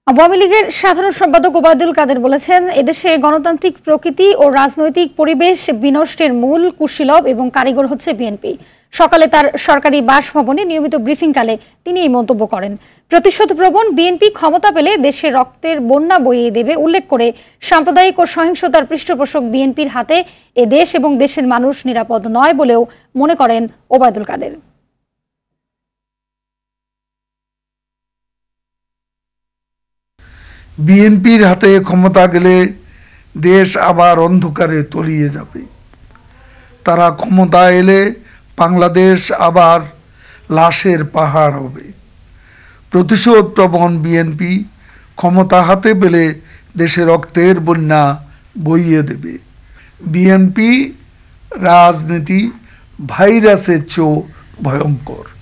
আওয়ামী লীগের সাধারণ সম্পাদক ওবায়দুল কাদের বলেছেন, এদেশে গণতান্ত্রিক প্রকৃতি ও রাজনৈতিক পরিবেশ বিনষ্টের মূল কুশীলব এবং কারিগর হচ্ছে বিএনপি। সকালে তার সরকারি বাসভবনে নিয়মিত ব্রিফিংকালে তিনি এই মন্তব্য করেন। প্রতিশোধপ্রবণ বিএনপি ক্ষমতা পেলে দেশে রক্তের বন্যা বইয়ে দেবে উল্লেখ করে সাম্প্রদায়িক ও সহিংসতার পৃষ্ঠপোষক বিএনপির হাতে এ দেশ এবং দেশের মানুষ নিরাপদ নয় বলেও মনে করেন ওবায়দুল কাদের। বিএনপির হাতে ক্ষমতা গেলে দেশ আবার অন্ধকারে তলিয়ে যাবে। তারা ক্ষমতা এলে বাংলাদেশ আবার লাশের পাহাড় হবে। প্রতিশোধ প্রবণ বিএনপি ক্ষমতা হাতে পেলে দেশে রক্তের বন্যা বইয়ে দেবে। বিএনপি রাজনীতি ভাইরাসের চেয়েও ভয়ঙ্কর।